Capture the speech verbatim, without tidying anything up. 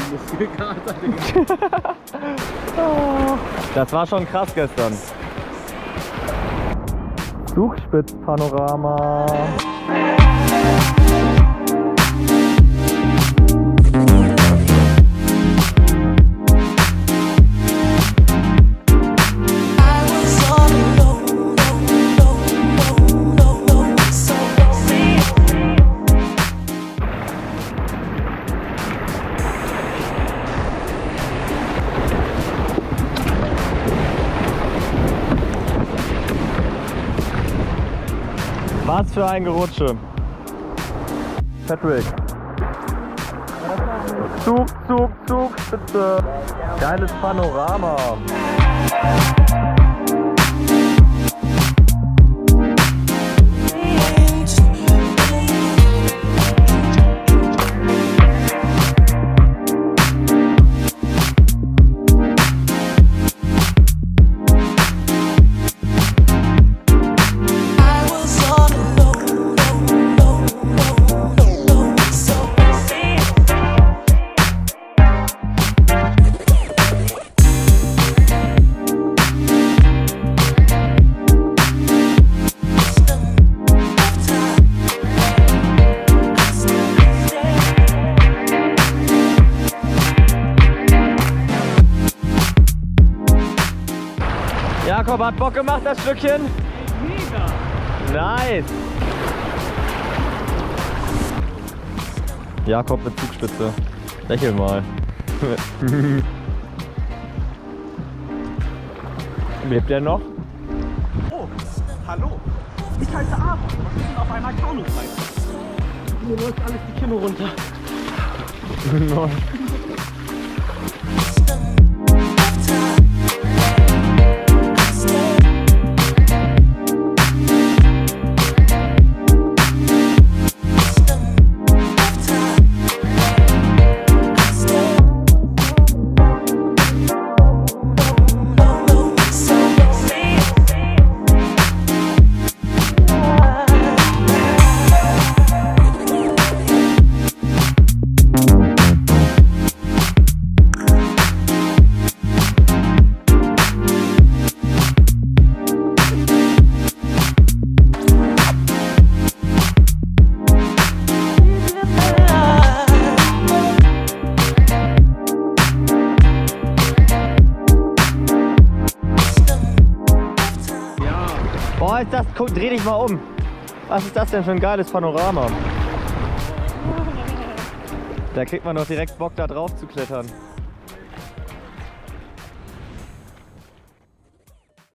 Muskelkater, Digga. Das war schon krass gestern. Zugspitzpanorama. Was für ein Gerutsche. Patrick. Zug, Zug, Zug, Spitze. Geiles Panorama. Jakob hat Bock gemacht, das Stückchen. Mega. Nice. Jakob mit Zugspitze. Lächel mal. Lebt der noch? Oh, hallo. Ich heiße Aaron. Wir sind auf einer Kanureise. Mir läuft alles die Kimme runter. Boah, ist das, guck, dreh dich mal um. Was ist das denn für ein geiles Panorama? Da kriegt man doch direkt Bock, da drauf zu klettern.